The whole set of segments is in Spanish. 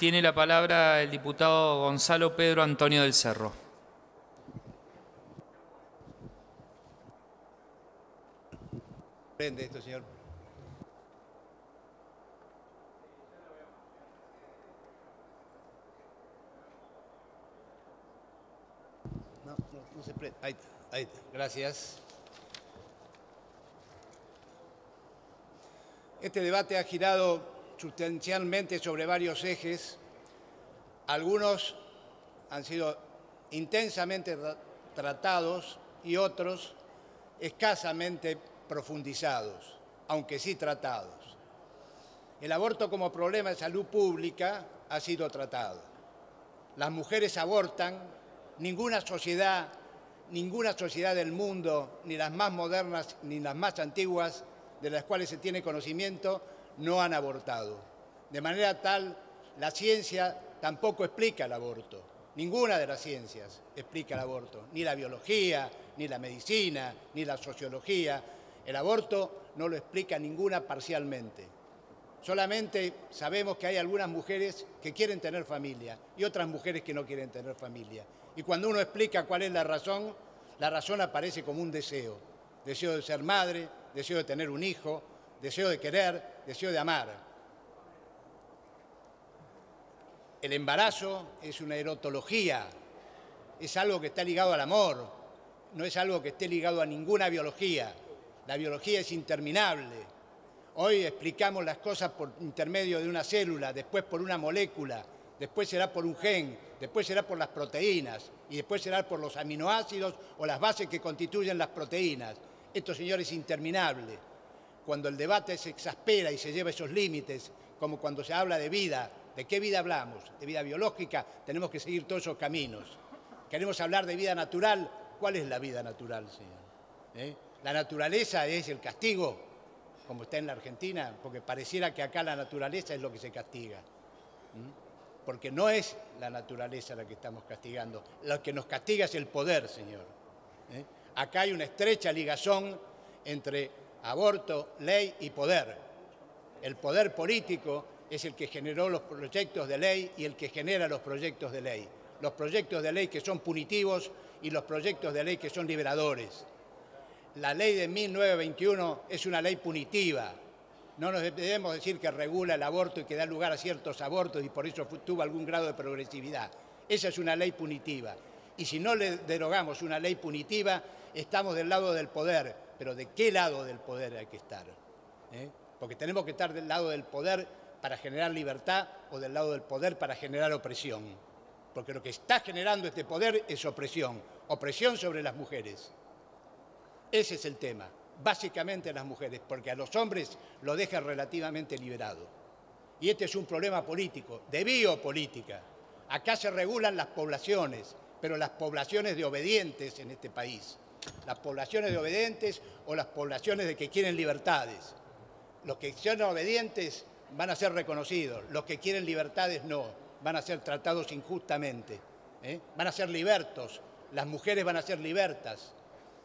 Tiene la palabra el diputado Gonzalo Pedro Antonio del Cerro. Prende esto, señor. No se prende. Ahí está. Gracias. Este debate ha girado sustancialmente sobre varios ejes. Algunos han sido intensamente tratados y otros escasamente profundizados, aunque sí tratados. El aborto como problema de salud pública ha sido tratado. Las mujeres abortan, ninguna sociedad del mundo, ni las más modernas ni las más antiguas, de las cuales se tiene conocimiento, no han abortado. De manera tal, la ciencia tampoco explica el aborto. Ninguna de las ciencias explica el aborto, ni la biología, ni la medicina, ni la sociología. El aborto no lo explica ninguna parcialmente. Solamente sabemos que hay algunas mujeres que quieren tener familia y otras mujeres que no quieren tener familia. Y cuando uno explica cuál es la razón aparece como un deseo. Deseo de ser madre, deseo de tener un hijo, deseo de querer, deseo de amar. El embarazo es una erotología, es algo que está ligado al amor, no es algo que esté ligado a ninguna biología. La biología es interminable. Hoy explicamos las cosas por intermedio de una célula, después por una molécula, después será por un gen, después será por las proteínas y después será por los aminoácidos o las bases que constituyen las proteínas. Esto, señores, es interminable. Cuando el debate se exaspera y se lleva esos límites, como cuando se habla de vida, ¿de qué vida hablamos? ¿De vida biológica? Tenemos que seguir todos esos caminos. ¿Queremos hablar de vida natural? ¿Cuál es la vida natural, señor? ¿La naturaleza es el castigo, como está en la Argentina? Porque pareciera que acá la naturaleza es lo que se castiga. Porque no es la naturaleza la que estamos castigando. Lo que nos castiga es el poder, señor. Acá hay una estrecha ligazón entre aborto, ley y poder. El poder político es el que generó los proyectos de ley y el que genera los proyectos de ley. Los proyectos de ley que son punitivos y los proyectos de ley que son liberadores. La ley de 1921 es una ley punitiva. No nos debemos decir que regula el aborto y que da lugar a ciertos abortos y por eso tuvo algún grado de progresividad. Esa es una ley punitiva. Y si no le derogamos una ley punitiva, estamos del lado del poder. Pero ¿de qué lado del poder hay que estar? Porque tenemos que estar del lado del poder para generar libertad o del lado del poder para generar opresión. Porque lo que está generando este poder es opresión. Opresión sobre las mujeres. Ese es el tema. Básicamente las mujeres, porque a los hombres lo deja relativamente liberado. Y este es un problema político, de biopolítica. Acá se regulan las poblaciones, pero las poblaciones de obedientes en este país. Las poblaciones de obedientes o las poblaciones de que quieren libertades. Los que son obedientes van a ser reconocidos, los que quieren libertades no, van a ser tratados injustamente. Van a ser libertos, las mujeres van a ser libertas.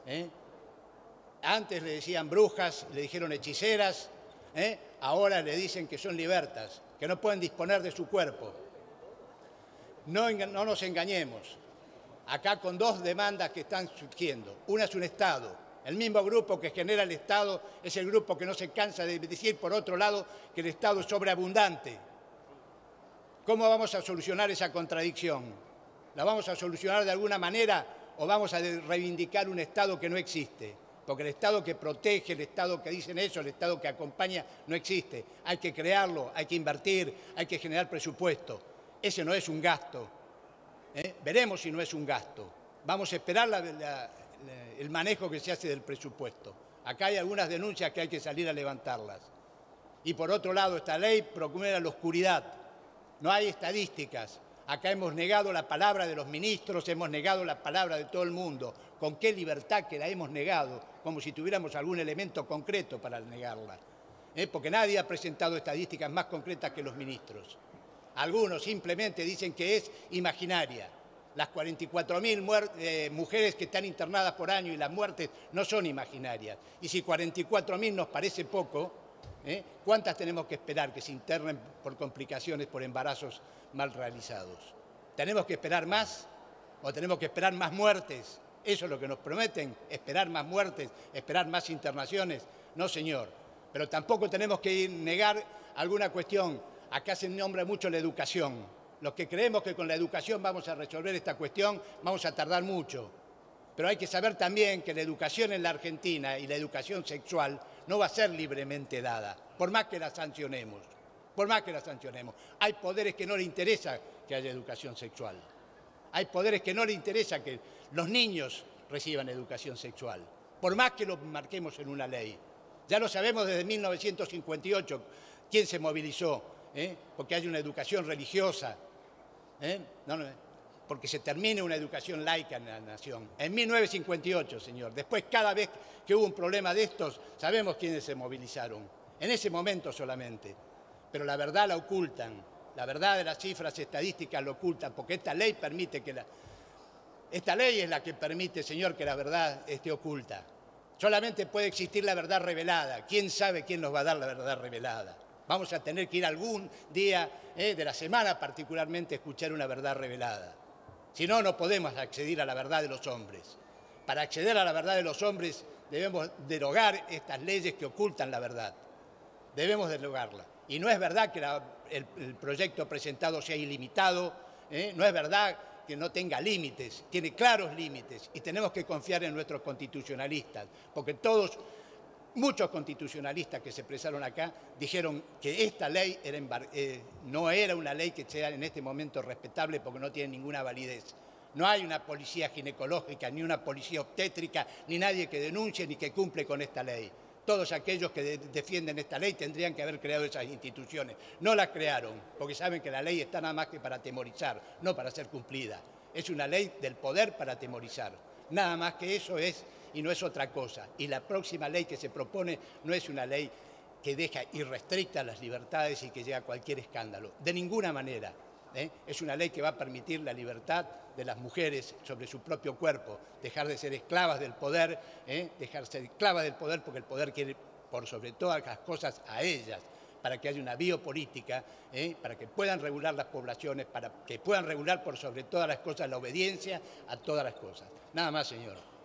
Antes le decían brujas, le dijeron hechiceras, ahora le dicen que son libertas, que no pueden disponer de su cuerpo. No nos engañemos, acá con dos demandas que están surgiendo. Una es un Estado, el mismo grupo que genera el Estado es el grupo que no se cansa de decir, por otro lado, que el Estado es sobreabundante. ¿Cómo vamos a solucionar esa contradicción? ¿La vamos a solucionar de alguna manera o vamos a reivindicar un Estado que no existe? Porque el Estado que protege, el Estado que dicen eso, el Estado que acompaña, no existe. Hay que crearlo, hay que invertir, hay que generar presupuesto. Ese no es un gasto. Veremos si no es un gasto. Vamos a esperar el manejo que se hace del presupuesto. Acá hay algunas denuncias que hay que salir a levantarlas. Y por otro lado, esta ley procura la oscuridad. No hay estadísticas. Acá hemos negado la palabra de los ministros, hemos negado la palabra de todo el mundo. ¿Con qué libertad que la hemos negado? Como si tuviéramos algún elemento concreto para negarla. Porque nadie ha presentado estadísticas más concretas que los ministros. Algunos simplemente dicen que es imaginaria. Las 44.000 mujeres que están internadas por año y las muertes no son imaginarias. Y si 44.000 nos parece poco, ¿Cuántas tenemos que esperar que se internen por complicaciones, por embarazos mal realizados? ¿Tenemos que esperar más o tenemos que esperar más muertes? ¿Eso es lo que nos prometen? ¿Esperar más muertes? ¿Esperar más internaciones? No, señor. Pero tampoco tenemos que negar alguna cuestión. Acá se nombra mucho la educación. Los que creemos que con la educación vamos a resolver esta cuestión, vamos a tardar mucho. Pero hay que saber también que la educación en la Argentina y la educación sexual no va a ser libremente dada, por más que la sancionemos. Por más que la sancionemos. Hay poderes que no le interesa que haya educación sexual. Hay poderes que no le interesa que los niños reciban educación sexual, por más que lo marquemos en una ley. Ya lo sabemos desde 1958 quién se movilizó, porque hay una educación religiosa, porque se termine una educación laica en la nación. En 1958, señor. Después, cada vez que hubo un problema de estos, sabemos quiénes se movilizaron. En ese momento solamente. Pero la verdad la ocultan. La verdad de las cifras estadísticas lo ocultan, porque esta ley permite que esta ley es la que permite, señor, que la verdad esté oculta. Solamente puede existir la verdad revelada. ¿Quién sabe quién nos va a dar la verdad revelada? Vamos a tener que ir algún día de la semana particularmente a escuchar una verdad revelada. Si no, no podemos acceder a la verdad de los hombres. Para acceder a la verdad de los hombres debemos derogar estas leyes que ocultan la verdad. Debemos derogarla. Y no es verdad que el proyecto presentado sea ilimitado, no es verdad que no tenga límites, tiene claros límites y tenemos que confiar en nuestros constitucionalistas, porque muchos constitucionalistas que se expresaron acá dijeron que esta ley no era una ley que sea en este momento respetable porque no tiene ninguna validez. No hay una policía ginecológica, ni una policía obstétrica, ni nadie que denuncie ni que cumple con esta ley. Todos aquellos que defienden esta ley tendrían que haber creado esas instituciones. No las crearon, porque saben que la ley está nada más que para atemorizar, no para ser cumplida. Es una ley del poder para atemorizar. Nada más que eso es y no es otra cosa. Y la próxima ley que se propone no es una ley que deja irrestrictas las libertades y que lleva a cualquier escándalo. De ninguna manera. Es una ley que va a permitir la libertad de las mujeres sobre su propio cuerpo, dejar de ser esclavas del poder, dejar de ser esclavas del poder porque el poder quiere por sobre todas las cosas a ellas, para que haya una biopolítica, para que puedan regular las poblaciones, para que puedan regular por sobre todas las cosas la obediencia a todas las cosas. Nada más, señor.